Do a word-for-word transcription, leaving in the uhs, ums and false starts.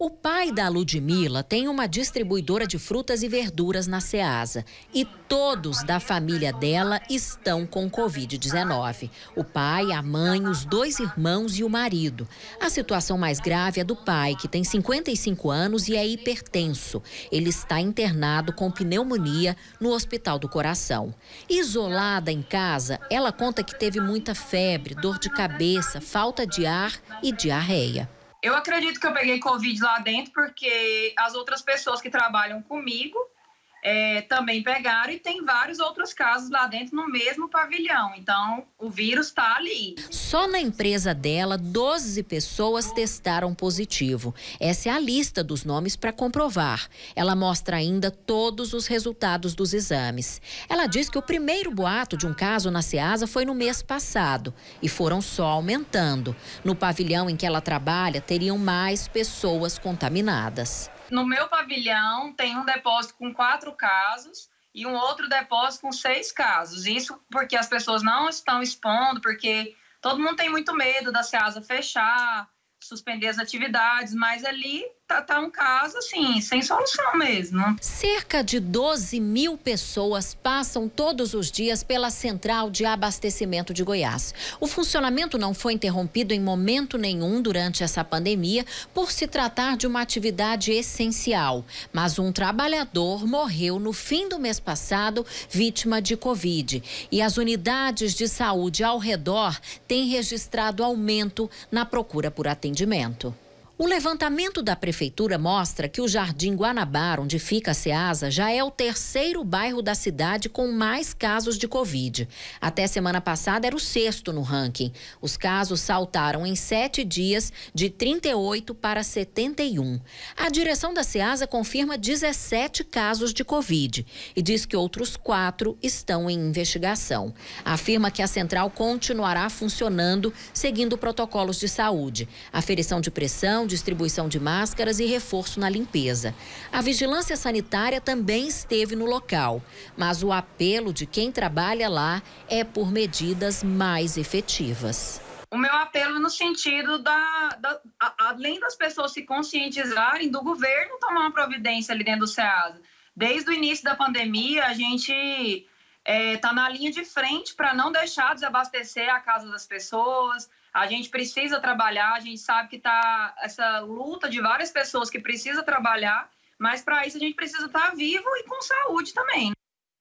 O pai da Ludmila tem uma distribuidora de frutas e verduras na Ceasa e todos da família dela estão com covid dezenove. O pai, a mãe, os dois irmãos e o marido. A situação mais grave é do pai, que tem cinquenta e cinco anos e é hipertenso. Ele está internado com pneumonia no Hospital do Coração. Isolada em casa, ela conta que teve muita febre, dor de cabeça, falta de ar e diarreia. Eu acredito que eu peguei Covid lá dentro porque as outras pessoas que trabalham comigo é, também pegaram e tem vários outros casos lá dentro no mesmo pavilhão. Então, o vírus está ali. Só na empresa dela, doze pessoas testaram positivo. Essa é a lista dos nomes para comprovar. Ela mostra ainda todos os resultados dos exames. Ela diz que o primeiro boato de um caso na Ceasa foi no mês passado e foram só aumentando. No pavilhão em que ela trabalha, teriam mais pessoas contaminadas. No meu pavilhão tem um depósito com quatro casos e um outro depósito com seis casos. Isso porque as pessoas não estão expondo, porque todo mundo tem muito medo da Ceasa fechar, suspender as atividades, mas ali tá, tá um caso assim, sem solução mesmo. Cerca de doze mil pessoas passam todos os dias pela central de abastecimento de Goiás. O funcionamento não foi interrompido em momento nenhum durante essa pandemia por se tratar de uma atividade essencial. Mas um trabalhador morreu no fim do mês passado, vítima de Covid. E as unidades de saúde ao redor têm registrado aumento na procura por atendimento. O levantamento da prefeitura mostra que o Jardim Guanabara, onde fica a Ceasa, já é o terceiro bairro da cidade com mais casos de Covid. Até semana passada era o sexto no ranking. Os casos saltaram em sete dias de trinta e oito para setenta e um. A direção da Ceasa confirma dezessete casos de Covid e diz que outros quatro estão em investigação. Afirma que a central continuará funcionando seguindo protocolos de saúde, aferição de pressão, distribuição de máscaras e reforço na limpeza. A vigilância sanitária também esteve no local, mas o apelo de quem trabalha lá é por medidas mais efetivas. O meu apelo no sentido da, da a, além das pessoas se conscientizarem, do governo tomar uma providência ali dentro do Ceasa. Desde o início da pandemia, a gente está é, na linha de frente para não deixar desabastecer a casa das pessoas. A gente precisa trabalhar, a gente sabe que está essa luta de várias pessoas que precisam trabalhar, mas para isso a gente precisa estar vivo e com saúde também.